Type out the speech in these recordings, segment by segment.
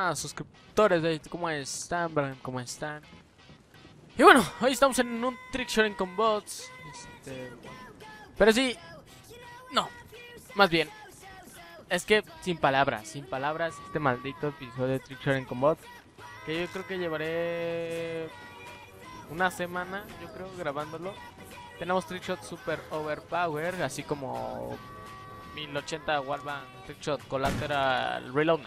más suscriptores de ¿cómo están, Brian? ¿Cómo están? Y bueno, hoy estamos en un trickshotting con bots. Pero sí, no, más bien, es que sin palabras, este maldito episodio de trickshotting con bots, que yo creo que llevaré una semana, yo creo, grabándolo. Tenemos trickshot super overpower, así como 1080 Warband trickshot collateral reload.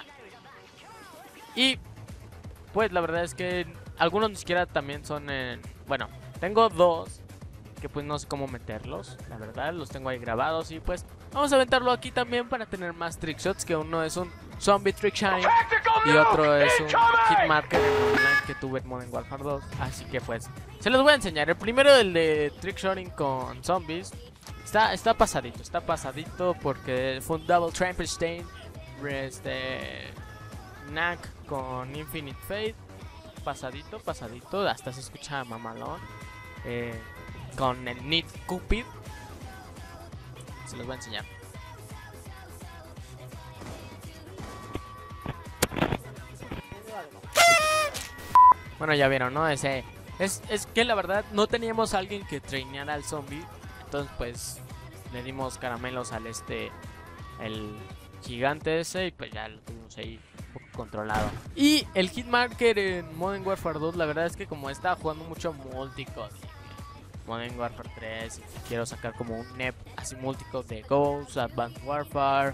Y pues la verdad es que algunos ni siquiera también son en... Bueno, tengo dos que pues no sé cómo meterlos, la verdad, los tengo ahí grabados. Y pues vamos a aventarlo aquí también para tener más trickshots, que uno es un zombie trickshotting y otro es un hitmarker en online que tuve en Modern Warfare 2. Así que pues se los voy a enseñar. El primero, el de trickshotting con zombies, está pasadito porque fue un double Trampenstein, Knack con Infinite Fate. Pasadito, hasta se escucha mamalón. Con el Need Cupid. Se los voy a enseñar. Bueno, ya vieron, ¿no? Es que la verdad no teníamos a alguien que traineara al zombie. Entonces pues le dimos caramelos al el gigante ese, y pues ya lo tuvimos ahí un poco controlado. Y el hitmarker en Modern Warfare 2, la verdad es que como estaba jugando mucho multicode, Modern Warfare 3, y quiero sacar como un NEP así multicode de Ghost, Advanced Warfare,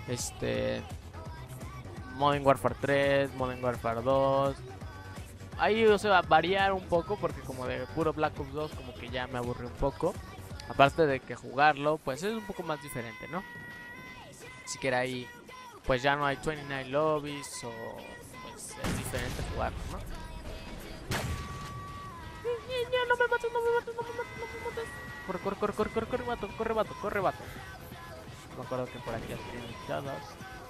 Modern Warfare 3, Modern Warfare 2. Ahí, o sea, variar un poco, porque como de puro Black Ops 2 como que ya me aburrió un poco. Aparte de que jugarlo pues es un poco más diferente, ¿no? Así que ahí pues ya no hay 29 lobbies, o pues es diferente jugarlo, ¿no? No me mates. Corre, vato. Me acuerdo que por aquí ya tienen todos.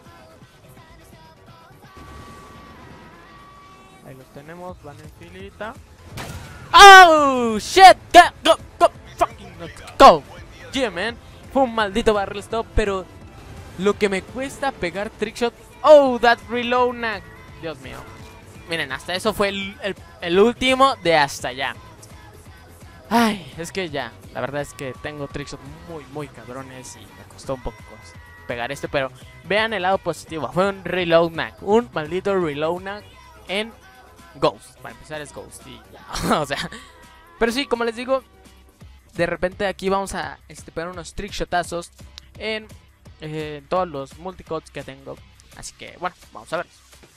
Ahí los tenemos, van en filita. ¡Oh, shit! Go, fucking go! Yeah, man. Fue un maldito barrel stop, pero lo que me cuesta pegar trickshot. ¡Oh, that reload knack! Dios mío. Miren, hasta eso fue el último de hasta allá. Ay, es que ya, la verdad es que tengo trickshots muy cabrones y me costó un poco pegar pero vean el lado positivo. Fue un reload knack, un maldito reload knack en Ghost. Para empezar es Ghost y ya, o sea. Pero sí, como les digo, de repente aquí vamos a pegar unos trickshotazos en todos los multicodes que tengo. Así que bueno, vamos a ver.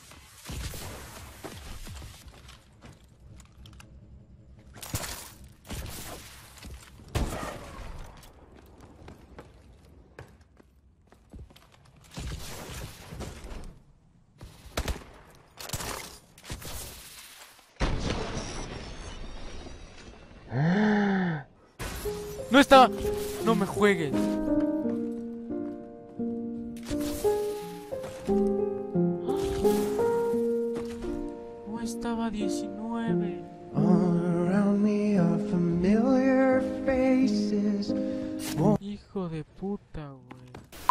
No estaba. No me juegues. No estaba 19. Hijo de puta, güey.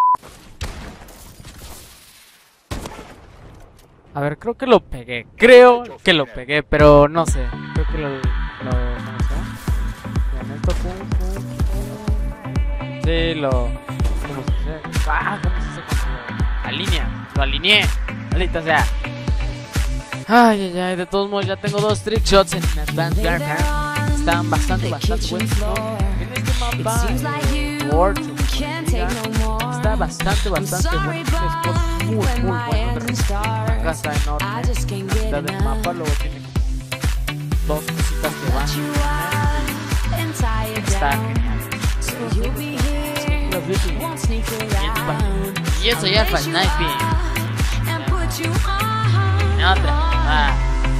A ver, creo que lo pegué. Pero no sé. Creo que lo sí, ¿cómo se dice? ¿Cómo se dice? Lo alineé. Maldita sea. Ay, de todos modos ya tengo dos trickshots en Advanced Warfare. Están bastante buenos, ¿no? En este mapa, World, está bastante bueno. Es muy bueno. Una casa enorme. La mitad del mapa, luego tiene dos cositas que van. Está genial. Y eso ya fue sniping. Otra.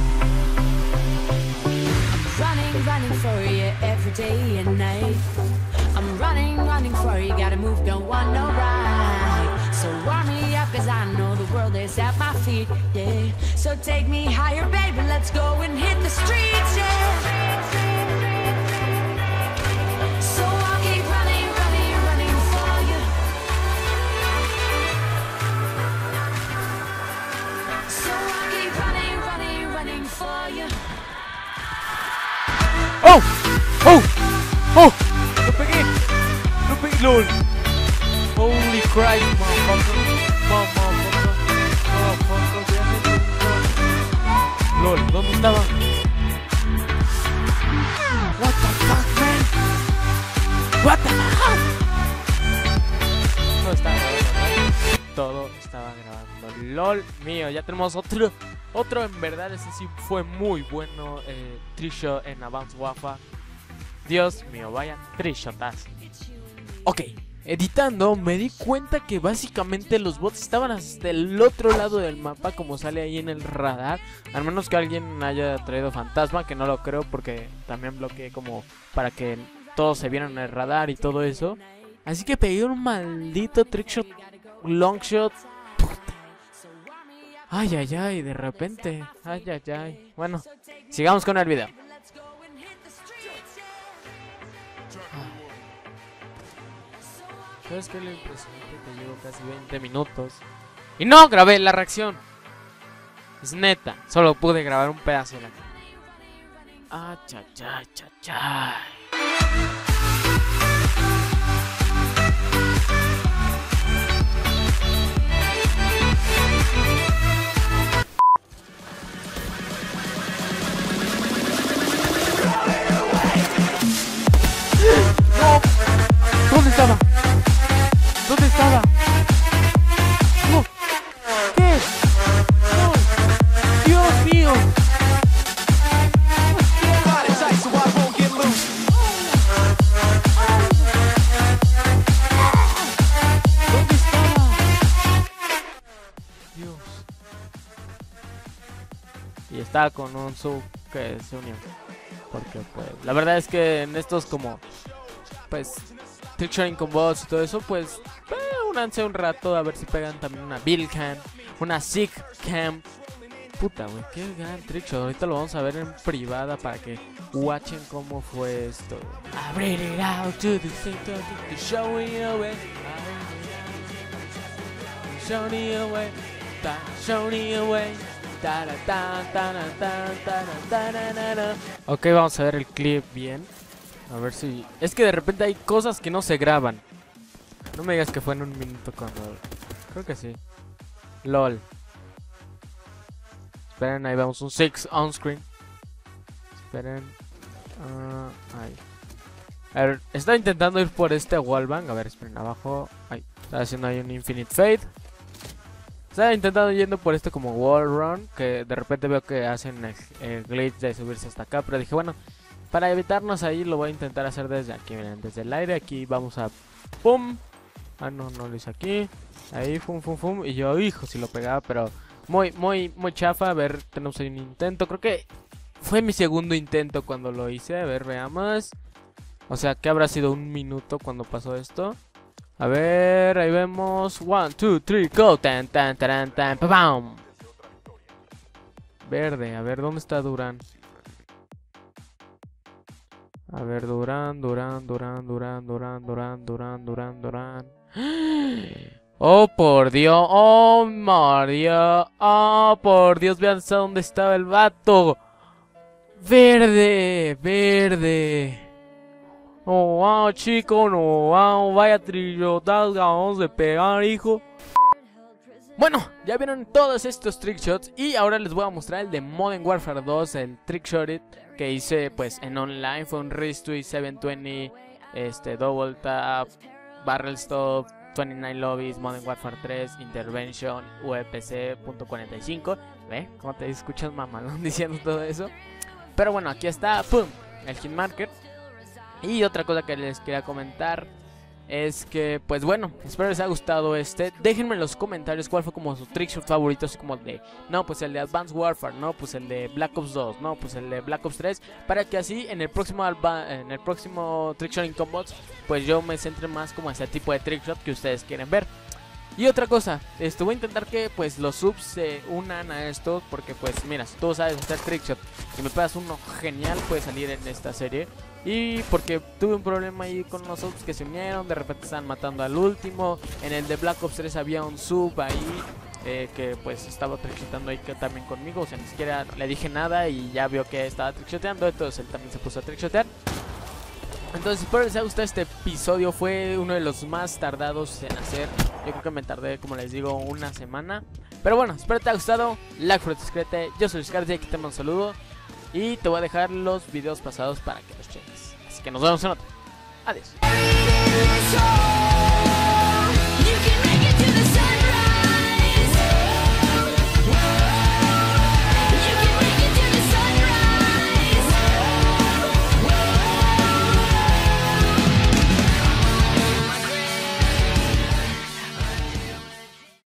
Running for you every day and night. I'm running for you, gotta move, don't want no ride. So warm me up, cause I know the world is at my feet, yeah. So take me higher, baby, let's go and hit the streets, yeah. So I'll keep running for you. So I'll keep ¡Oh! ¡Oh! ¡Oh! ¡Lo pegué! ¡Lo pegué! ¡Lol! ¡Holy Christ, motherfucker! ¡Lol! ¿Dónde estaba? What the fuck, man? What the fuck? Todo estaba grabando. Todo estaba grabando. LOL mío, ya tenemos otro en verdad. Ese sí fue muy bueno. Trickshot en Advanced Warfare. Dios mío, vaya trickshotazo. Ok, editando me di cuenta que básicamente los bots estaban hasta el otro lado del mapa, como sale ahí en el radar. Al menos que alguien haya traído fantasma, que no lo creo porque también bloqueé como para que todos se vieran en el radar y todo eso. Así que pegué un maldito trickshot, longshot. Ay, ay, ay, de repente. Ay, ay, ay. Bueno, sigamos con el video. ¿Sabes qué es lo impresionante? Que llevo casi 20 minutos y no grabé la reacción. Es neta, solo pude grabar un pedazo de la... Ah, cha, cha, cha, cha. ¡No! ¿Dónde estaba? ¿Dónde estaba? ¡No! ¿Qué? ¡No! ¡Dios mío! ¿Dónde estaba? Dios. Y estaba con un sub que se unió. Porque pues la verdad es que en estos como pues trickshotting con bots y todo eso, pues únanse un rato a ver si pegan también una build cam, una sick cam. Puta, güey, qué gran trickshot. Ahorita lo vamos a ver en privada para que watchen cómo fue esto. I bring it out to the center to show you away. Show me away, show me away. Ok, vamos a ver el clip bien. A ver si... Es que de repente hay cosas que no se graban. No me digas que fue en un minuto cuando... Creo que sí. LOL. Esperen, ahí vemos un 6 on screen. Esperen. Ahí. A ver, estaba intentando ir por este wallbang. A ver, esperen, abajo. Ahí. Estaba haciendo ahí un infinite fade. Estaba intentando yendo por este como wall run, que de repente veo que hacen el glitch de subirse hasta acá, pero dije, bueno, para evitarnos ahí lo voy a intentar hacer desde aquí, miren, desde el aire. Aquí vamos a pum. Ah, no, no lo hice aquí. Ahí, fum, fum, fum. Y yo, hijo, si lo pegaba, pero muy chafa. A ver, tenemos ahí un intento. Creo que fue mi segundo intento cuando lo hice. A ver, veamos. O sea, que habrá sido un minuto cuando pasó esto. A ver, ahí vemos. 1, 2, 3, go. Tan, tan, tan, tan, pam. Verde, a ver, ¿dónde está Durán? A ver, Durán. Oh, por Dios. Oh, Mario. Oh, por Dios, vean hasta dónde estaba el vato. Verde. Oh, wow, chico, no, wow, vaya trillotas, vamos de pegar, hijo. Bueno, ya vieron todos estos trickshots y ahora les voy a mostrar el de Modern Warfare 2, el trickshot que hice pues en online. Fue un Wrist Twist 720, Double Tap, Barrel Stop, 29 Lobbies, Modern Warfare 3, Intervention, UPC.45. ¿Ve? ¿Cómo te escuchas mamalón diciendo todo eso? Pero bueno, aquí está, pum, el hit marker. Y otra cosa que les quería comentar es que, pues bueno, espero les haya gustado déjenme en los comentarios cuál fue como su trickshot favorito, así como de, no, pues el de Advanced Warfare, no, pues el de Black Ops 2, no, pues el de Black Ops 3, para que así en el próximo trickshotting con bots, pues yo me centre más como ese tipo de trickshot que ustedes quieren ver. Y otra cosa, voy a intentar que pues los subs se unan a esto, porque pues mira, si tú sabes hacer trickshot y me pegas uno genial, puede salir en esta serie. Y porque tuve un problema ahí con los subs que se unieron, de repente estaban matando al último. En el de Black Ops 3 había un sub ahí que pues estaba trickshoteando ahí también conmigo. O sea, ni siquiera le dije nada y ya vio que estaba trickshoteando, entonces él también se puso a trickshotear. Entonces espero les haya gustado este episodio, fue uno de los más tardados en hacer. Yo creo que me tardé, como les digo, una semana. Pero bueno, espero te haya gustado. Like, suscríbete. Yo soy Scarzi, aquí te mando un saludo. Y te voy a dejar los videos pasados para que los cheques. Así que nos vemos en otro. Adiós.